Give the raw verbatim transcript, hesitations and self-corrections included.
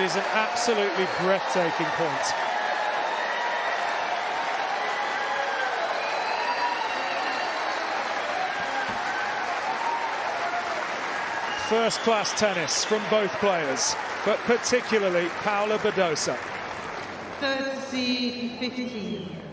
is an absolutely breathtaking point. First-class tennis from both players, but particularly Paula Badosa. thirty fifteen.